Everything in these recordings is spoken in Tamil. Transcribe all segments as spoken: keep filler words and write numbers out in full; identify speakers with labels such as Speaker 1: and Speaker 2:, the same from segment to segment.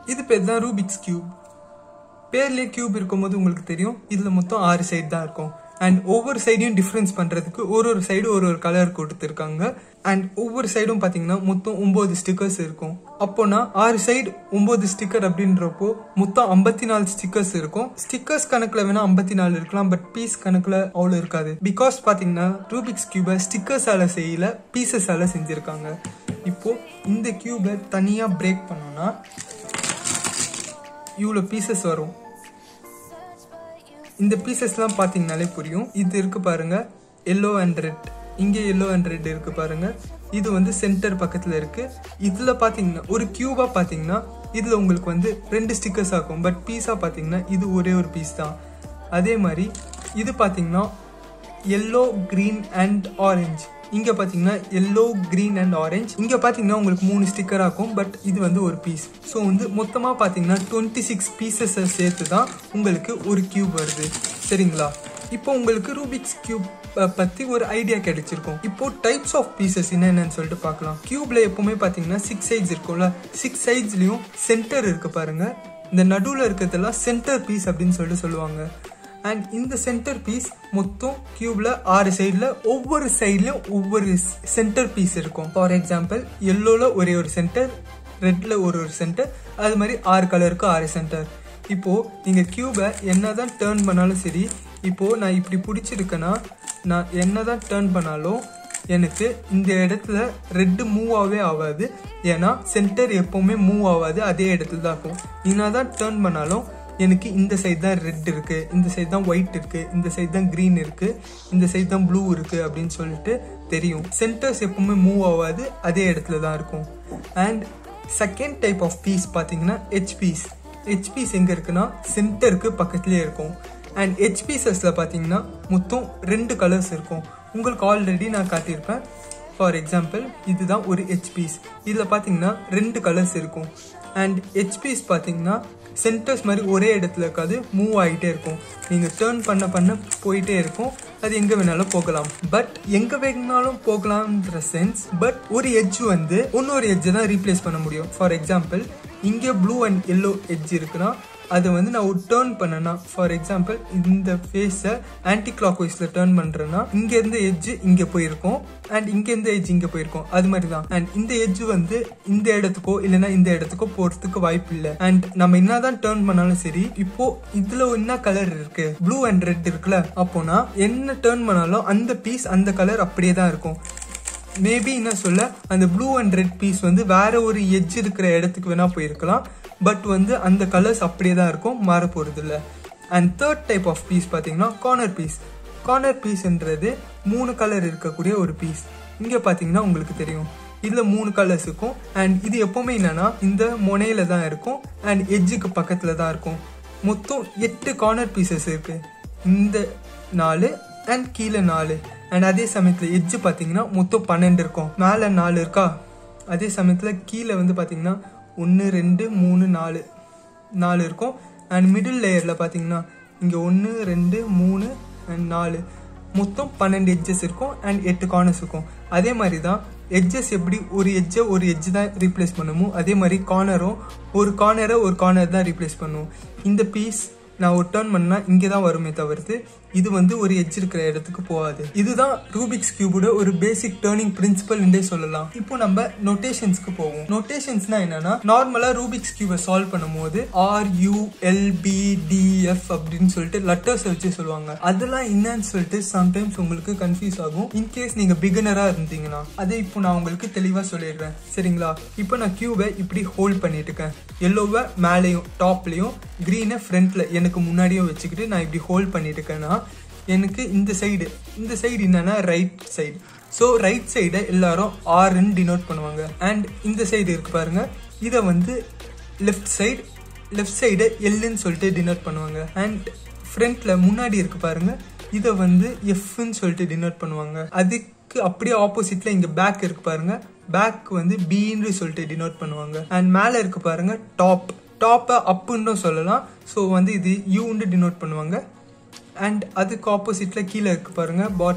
Speaker 1: இது பேர் தான் ரூபிக்ஸ் கியூப். பேர்லேயே கியூப் இருக்கும்போது உங்களுக்கு தெரியும் இதில் மொத்தம் ஆறு சைடு தான் இருக்கும். அண்ட் ஒவ்வொரு சைடையும் டிஃப்ரென்ஸ் பண்ணுறதுக்கு ஒரு ஒரு சைடு ஒரு ஒரு கலர் கொடுத்துருக்காங்க. அண்ட் ஒவ்வொரு சைடும் பார்த்தீங்கன்னா மொத்தம் ஒம்பது ஸ்டிக்கர்ஸ் இருக்கும். அப்போனா ஆறு சைடு ஒம்பது ஸ்டிக்கர் அப்படின்றப்போ மொத்தம் ஐம்பத்தி நாலு ஸ்டிக்கர்ஸ் இருக்கும். ஸ்டிக்கர்ஸ் கணக்கில் வேணா ஐம்பத்தி நாலு இருக்கலாம், பட் பீஸ் கணக்கில் அவ்வளோ இருக்காது. பிகாஸ் பார்த்தீங்கன்னா ரூபிக்ஸ் கியூபை ஸ்டிக்கர்ஸால செய்யல, பீசஸால செஞ்சுருக்காங்க. இப்போ இந்த கியூபை தனியாக பிரேக் பண்ணோம்னா இவ்வளோ பீசஸ் வரும். இந்த பீசஸ்லாம் பார்த்தீங்கனாலே புரியும். இது இருக்கு பாருங்க, எல்லோ அண்ட் ரெட். இங்கே எல்லோ அண்ட் ரெட் இருக்கு பாருங்க. இது வந்து சென்டர் பக்கத்தில் இருக்கு. இதில் பார்த்தீங்கன்னா ஒரு கியூபா பார்த்தீங்கன்னா இதில் உங்களுக்கு வந்து ரெண்டு ஸ்டிக்கர்ஸ் ஆகும், பட் பீஸா பார்த்தீங்கன்னா இது ஒரே ஒரு பீஸ் தான். அதே மாதிரி இது பார்த்தீங்கன்னா எல்லோ, கிரீன் அண்ட் ஆரஞ்சு. இங்கே பார்த்தீங்கன்னா எல்லோ, கிரீன் அண்ட் ஆரஞ்சு. இங்கே பார்த்தீங்கன்னா உங்களுக்கு மூணு ஸ்டிக்கர் ஆகும், பட் இது வந்து ஒரு பீஸ். ஸோ வந்து மொத்தமாக பார்த்தீங்கன்னா டுவெண்ட்டி சிக்ஸ் பீசஸை சேர்த்து தான் உங்களுக்கு ஒரு கியூப் வருது. சரிங்களா? இப்போ உங்களுக்கு ரூபிக்ஸ் கியூப் பற்றி ஒரு ஐடியா கிடைச்சிருக்கும். இப்போ டைப்ஸ் ஆஃப் பீசஸ் என்னென்னு சொல்லிட்டு பார்க்கலாம். கியூப்ல எப்பவுமே பார்த்தீங்கன்னா சிக்ஸ் சைட்ஸ் இருக்கும்ல, சிக்ஸ் சைட்ஸ்லையும் சென்டர் இருக்கு பாருங்க. இந்த நடுவில் இருக்கிறதெல்லாம் சென்டர் பீஸ் அப்படின்னு சொல்லிட்டு சொல்லுவாங்க. அண்ட் இந்த சென்டர் பீஸ் மொத்தம் கியூப்ல ஆறு சைட்ல ஒவ்வொரு சைட்லயும் ஒவ்வொரு சென்டர் பீஸ் இருக்கும். ஃபார் எக்ஸாம்பிள் எல்லோல ஒரே ஒரு சென்டர், ரெட்ல ஒரு ஒரு சென்டர், அது மாதிரி ஆறு கலருக்கு ஆறு சென்டர். இப்போ நீங்க கியூபை என்னதான் டேர்ன் பண்ணாலும் சரி, இப்போ நான் இப்படி பிடிச்சிருக்கேன்னா நான் என்னதான் டேர்ன் பண்ணாலும் எனக்கு இந்த இடத்துல ரெட்டு மூவ் ஆகவே ஆகாது. ஏன்னா சென்டர் எப்பவுமே மூவ் ஆகாது, அதே இடத்துல தான் இருக்கும். என்னதான் டேர்ன் பண்ணாலும் எனக்கு இந்த சைடு தான் ரெட் இருக்கு, இந்த சைடு தான் ஒயிட் இருக்கு, இந்த சைடு தான் கிரீன் இருக்கு, இந்த சைடு தான் ப்ளூ இருக்கு அப்படின்னு சொல்லிட்டு தெரியும். சென்டர்ஸ் எப்பவுமே மூவ் ஆகாது, அதே இடத்துல தான் இருக்கும். And second type of piece பார்த்தீங்கன்னா எச் பீஸ். எச் பீஸ் எங்க இருக்குன்னா சென்டருக்கு பக்கத்துலேயே இருக்கும். அண்ட் எச் பீசஸ்ல பார்த்தீங்கன்னா மொத்தம் ரெண்டு கலர்ஸ் இருக்கும். உங்களுக்கு ஆல்ரெடி நான் காட்டியிருப்பேன். ஃபார் எக்ஸாம்பிள் இதுதான் ஒரு எச் பீஸ். இதில் பார்த்தீங்கன்னா ரெண்டு கலர்ஸ் இருக்கும். அண்ட் எச் பீஸ் பார்த்தீங்கன்னா சென்டர்ஸ் மாதிரி ஒரே இடத்துல இருக்காது, மூவ் ஆகிட்டே இருக்கும். நீங்கள் டேர்ன் பண்ண பண்ண போயிட்டே இருக்கும். அது எங்கே வேணாலும் போகலாம், பட் எங்கே வேணாலும் போகலாம்ன்ற சென்ஸ். பட் ஒரு எட்ஜ் வந்து இன்னொரு எட்ஜை தான் ரீப்ளேஸ் பண்ண முடியும். ஃபார் எக்ஸாம்பிள் இங்கே ப்ளூ அண்ட் எல்லோ எட்ஜ் இருக்குன்னா அதை வந்து நான் ஒரு டேர்ன் பண்ணேன்னா, ஃபார் எக்ஸாம்பிள் இந்த ஃபேஸை ஆன்டி கிளாக் வைஸில் டேர்ன் பண்ணுறேன்னா இங்கே இருந்த எட்ஜ் இங்கே போயிருக்கும் அண்ட் இங்கே இருந்த எட்ஜ் இங்கே போயிருக்கும். அது மாதிரி தான். அண்ட் இந்த எட்ஜ் வந்து இந்த இடத்துக்கோ இல்லைன்னா இந்த இடத்துக்கோ போகிறதுக்கு வாய்ப்பு இல்லை. அண்ட் நம்ம என்னதான் டேர்ன் பண்ணாலும் சரி, இப்போ இதுல என்ன கலர் இருக்கு, ப்ளூ அண்ட் ரெட் இருக்குல்ல, அப்போனா என்ன டேர்ன் பண்ணாலும் அந்த பீஸ் அந்த கலர் அப்படியே தான் இருக்கும். மேபி என்ன சொல்ல, அந்த ப்ளூ அண்ட் ரெட் பீஸ் வந்து வேற ஒரு எட்ஜ் இருக்கிற இடத்துக்கு வேணா போயிருக்கலாம், பட் வந்து அந்த கலர்ஸ் அப்படியே தான் இருக்கும், மாற போறது இல்லை. And third type of piece பார்த்தீங்கன்னா கார்னர் பீஸ். கார்னர் பீஸ்ன்றது மூணு கலர் இருக்கக்கூடிய ஒரு பீஸ். இங்கே பார்த்தீங்கன்னா உங்களுக்கு தெரியும் இதில் மூணு கலர்ஸ் இருக்கும். அண்ட் இது எப்பவுமே என்னன்னா இந்த முனையில தான் இருக்கும் அண்ட் எட்ஜுக்கு பக்கத்துல தான் இருக்கும். மொத்தம் எட்டு கார்னர் பீசஸ் இருக்கு. இந்த நாலு அண்ட் கீழே நாலு. அண்ட் அதே சமயத்தில் எட்ஜு பார்த்தீங்கன்னா மொத்தம் பன்னெண்டு இருக்கும். மேலே நாலு இருக்கா, அதே சமயத்தில் கீழே வந்து பார்த்தீங்கன்னா ஒன்று ரெண்டு மூணு நாலு நாலு இருக்கும். அண்ட் மிடில் லேயரில் பார்த்தீங்கன்னா இங்கே ஒன்று ரெண்டு மூணு அண்ட் நாலு, மொத்தம் பன்னெண்டு எட்ஜஸ் இருக்கும் அண்ட் எட்டு கார்னர்ஸ் இருக்கும். அதே மாதிரி தான் எட்ஜஸ் எப்படி ஒரு எட்ஜை ஒரு எட்ஜ் தான் ரீப்ளேஸ் பண்ணுமோ, அதே மாதிரி கார்னரும் ஒரு கார்னரை ஒரு கார்னர் தான் ரீப்ளேஸ் பண்ணுவோம். இந்த பீஸ் நான் ஒரு டர்ன் பண்ணா இங்கே தான் வருமே தவிர்த்து இது வந்து ஒரு எட்ஜ் இருக்கிற இடத்துக்கு போகாது. இதுதான் ரூபிக்ஸ் கியூபோட ஒரு பேசிக் டர்னிங் பிரின்சிபல் என்றே சொல்லலாம். இப்போ நம்ம நோட்டேஷன்ஸ்க்கு போவோம். நோட்டேஷன்ஸ்னா என்னன்னா, நார்மலா ரூபிக்ஸ் கியூபை சால்வ் பண்ணும் போது R U L B D F அப்படின்னு சொல்லிட்டு லெட்டர்ஸ் வச்சு சொல்லுவாங்க. அதெல்லாம் என்னன்னு சொல்லிட்டு சம்டைம்ஸ் உங்களுக்கு கன்ஃபியூஸ் ஆகும். இன்கேஸ் நீங்க பிகினரா இருந்தீங்கன்னா அதை இப்போ நான் உங்களுக்கு தெளிவா சொல்லிடுறேன். சரிங்களா? இப்போ நான் கியூபை இப்படி ஹோல்ட் பண்ணிட்டு இருக்கேன். எல்லோவை மேலேயும் டாப்லயும் கிரீனை ஃப்ரண்ட்ல எனக்கு முன்னாடியும் வச்சுக்கிட்டு நான் இப்படி ஹோல்ட் பண்ணிட்டு இருக்கேன்னா, எனக்கு இந்த சைடு இந்த சைடு என்னன்னா ரைட் சைடு. ஸோ ரைட் சைடை எல்லாரும் ஆர்ன்னு டினோட் பண்ணுவாங்க. அண்ட் இந்த சைடு இருக்கு பாருங்க, இதை வந்து லெஃப்ட் சைடு லெஃப்ட் சைடை எல்லுன்னு சொல்லிட்டு டினோட் பண்ணுவாங்க. அண்ட் ஃப்ரண்ட்ல முன்னாடி இருக்கு பாருங்க, இதை வந்து எஃப்ன்னு சொல்லிட்டு டினோட் பண்ணுவாங்க. அதுக்கு அப்படியே ஆப்போசிட்ல இங்க பேக் இருக்கு பாருங்க, பேக் வந்து பின்னு சொல்லிட்டு டினோட் பண்ணுவாங்க. அண்ட் மேலே இருக்கு பாருங்க டாப், டாப்பை அப்புன்னு சொல்லலாம். ஸோ வந்து இது யூன்னு டினோட் பண்ணுவாங்க. அண்ட் அதுக்கு ஆப்போசிட்ல கீழே இருக்கு பாருங்க பாட்டம்,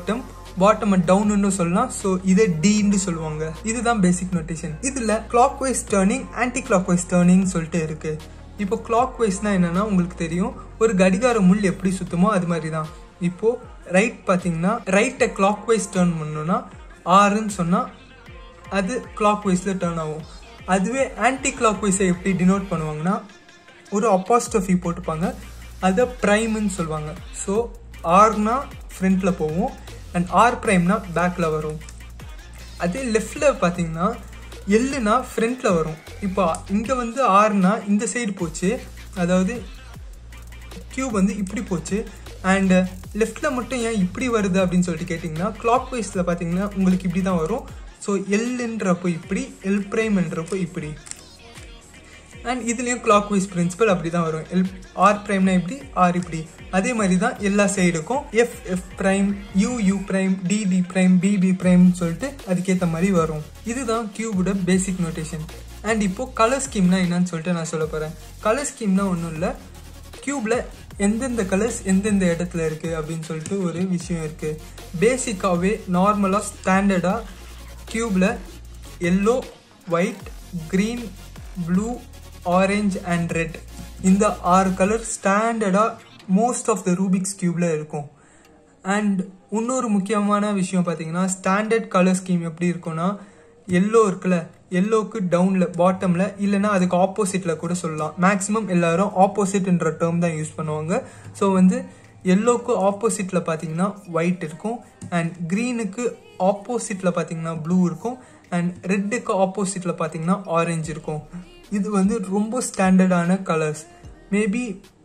Speaker 1: பாட்டம் டவுன்னு சொல்லலாம். ஸோ இதை டின்னு சொல்லுவாங்க. இதுதான் பேசிக் நோட்டேஷன். இதுல clock wise turning, anti clock wise turning சொல்லிட்டு இருக்கு. இப்போ கிளாக் வைஸ்னா என்னன்னா உங்களுக்கு தெரியும், ஒரு கடிகார முள் எப்படி சுத்துமோ அது மாதிரி தான். இப்போ ரைட் பார்த்தீங்கன்னா ரைட்டை கிளாக் வைஸ் டர்ன் பண்ணணும்னா ஆறுன்னு சொன்னால் அது கிளாக் வைஸில் டர்ன் ஆகும். அதுவே ஆன்டி கிளாக் வைஸை எப்படி டினோட் பண்ணுவாங்கன்னா ஒரு அப்பாஸ்ட்ரோஃபி போட்டுப்பாங்க, அதை ப்ரைம்னு சொல்லுவாங்க. ஸோ ஆர்னா ஃப்ரண்ட்டில் போகும் அண்ட் ஆர் ப்ரைம்னா பேக்கில் வரும். அதே லெஃப்டில் பார்த்தீங்கன்னா எல்லுனா ஃப்ரண்ட்டில் வரும். இப்போ இங்கே வந்து ஆர்னா இந்த சைடு போச்சு, அதாவது கியூப் வந்து இப்படி போச்சு. அண்ட் லெஃப்டில் மட்டும் ஏன் இப்படி வருது அப்படின்னு சொல்லிட்டு கேட்டிங்கன்னா கிளாக் வைஸில் பார்த்தீங்கன்னா உங்களுக்கு இப்படி தான் வரும். ஸோ எல்ன்றப்போ இப்படி, எல் ப்ரைம்ன்றப்போ இப்படி. அண்ட் இதுலேயும் கிளாக் வைஸ் பிரின்சிபல் அப்படி தான் வரும். எல் ஆர் ப்ரைம்னா இப்படி, ஆர் இப்படி. அதே மாதிரி தான் எல்லா சைடுக்கும் F F prime, U U prime, D D prime, B B ப்ரைம்னு சொல்லிட்டு அதுக்கேற்ற மாதிரி வரும். இதுதான் கியூபோட பேசிக் நோட்டேஷன். அண்ட் இப்போ கலர் ஸ்கீம்னா என்னன்னு சொல்லிட்டு நான் சொல்ல போகிறேன். கலர் ஸ்கீம்னா ஒன்றும் இல்லை, கியூப்ல எந்தெந்த கலர்ஸ் எந்தெந்த இடத்துல இருக்குது அப்படின்னு சொல்லிட்டு ஒரு விஷயம் இருக்குது. பேசிக்காகவே நார்மலாக ஸ்டாண்டர்டாக கியூப்ல yellow, white, green, blue, orange and red, இந்த ஆறு கலர் ஸ்டாண்டர்டாக மோஸ்ட் ஆஃப் த ரூபிக்ஸ் கியூப்ல இருக்கும். அண்ட் இன்னொரு முக்கியமான விஷயம் பார்த்தீங்கன்னா ஸ்டாண்டர்ட் கலர் ஸ்கீம் எப்படி இருக்கும்னா எல்லோ இருக்குல்ல, எல்லோக்கு டவுனில் பாட்டமில் இல்லைன்னா அதுக்கு ஆப்போசிட்டில் கூட சொல்லலாம். மேக்ஸிமம் எல்லாரும் ஆப்போசிட்ன்ற டேர்ம் தான் யூஸ் பண்ணுவாங்க. ஸோ வந்து எல்லோக்கு ஆப்போசிட்டில் பார்த்தீங்கன்னா ஒயிட் இருக்கும், அண்ட் க்ரீனுக்கு ஆப்போசிட்டில் பார்த்தீங்கன்னா ப்ளூ இருக்கும், அண்ட் ரெட்டுக்கு ஆப்போசிட்டில் பார்த்தீங்கன்னா ஆரஞ்சு இருக்கும். இது வந்து ரொம்ப ஸ்டாண்டர்டான கலர்ஸ். மேபி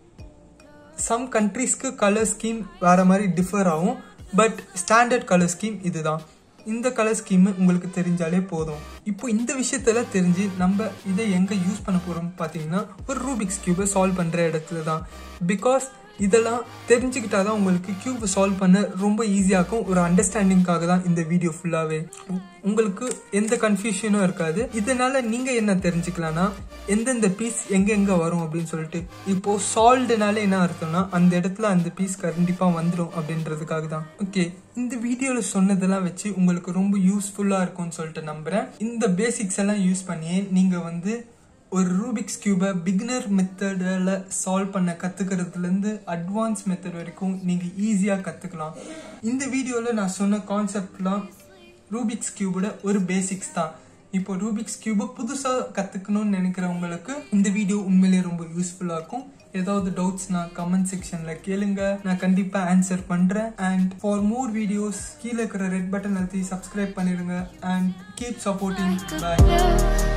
Speaker 1: சம் கண்ட்ரீஸ்க்கு கலர் ஸ்கீம் வேறு மாதிரி டிஃபர் ஆகும், பட் ஸ்டாண்டர்ட் கலர் ஸ்கீம் இதுதான். இந்த கலர் ஸ்கீம் உங்களுக்கு தெரிஞ்சாலே போதும். இப்போ இந்த விஷயத்தெல்லாம் தெரிஞ்சு நம்ம இதை எங்கே யூஸ் பண்ண போகிறோம் பார்த்தீங்கன்னா ஒரு ரூபிக்ஸ் கியூபை சால்வ் பண்ணுற இடத்துல தான். பிகாஸ் இதெல்லாம் தெரிஞ்சுக்கிட்டா தான் உங்களுக்கு கியூபை சால்வ் பண்ண ரொம்ப ஈஸியாகும். ஒரு அண்டர்ஸ்டாண்டிங்காக தான் இந்த வீடியோ ஃபுல்லாகவே. உங்களுக்கு எந்த கன்ஃபியூஷனும் இருக்காது. இதனால நீங்கள் என்ன தெரிஞ்சுக்கலாம்னா எந்தெந்த பீஸ் எங்கெங்கே வரும் அப்படின்னு சொல்லிட்டு. இப்போது சால்வ்டுனால என்ன அர்த்தம்னா அந்த இடத்துல அந்த பீஸ் கண்டிப்பாக வந்துடும் அப்படின்றதுக்காக தான். ஓகே, இந்த வீடியோவில் சொன்னதெல்லாம் வச்சு உங்களுக்கு ரொம்ப யூஸ்ஃபுல்லாக இருக்கும்னு சொல்லிட்டு நம்புகிறேன். இந்த பேசிக்ஸ் எல்லாம் யூஸ் பண்ணியே நீங்கள் வந்து ஒரு ரூபிக்ஸ் கியூபை பிகினர் மெத்தடில் சால்வ் பண்ண கற்றுக்கிறதுலேருந்து அட்வான்ஸ் மெத்தட் வரைக்கும் நீங்கள் ஈஸியாக கற்றுக்கலாம். இந்த வீடியோவில் நான் சொன்ன கான்செப்ட்லாம் ரூபிக்ஸ் கியூபோட ஒரு பேசிக்ஸ் தான். இப்போ ரூபிக்ஸ் கியூபை புதுசாக கற்றுக்கணும்னு நினைக்கிறவங்களுக்கு இந்த வீடியோ உண்மையிலேயே ரொம்ப யூஸ்ஃபுல்லாக இருக்கும். ஏதாவது டவுட்ஸ்னா கமெண்ட் செக்ஷனில் கேளுங்க, நான் கண்டிப்பாக ஆன்சர் பண்ணுறேன். அண்ட் ஃபார் மோர் வீடியோஸ் கீழே இருக்கிற ரெட் பட்டன் அழுத்தி சப்ஸ்கிரைப் பண்ணிடுங்க. And keep supporting. பாய்.